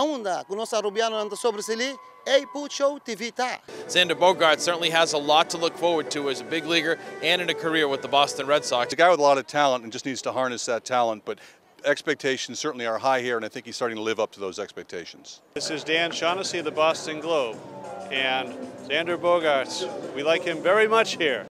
onda que o nosso arubiano anda sobre ali, ei pucho tivita. Xander Bogaerts certainly has a lot to look forward to as a big leaguer and in a career with the Boston Red Sox. He's a guy with a lot of talent and just needs to harness that talent, but expectations certainly are high here, and I think he's starting to live up to those expectations. This is Dan Shaughnessy of the Boston Globe, and Xander Bogaerts, we like him very much here.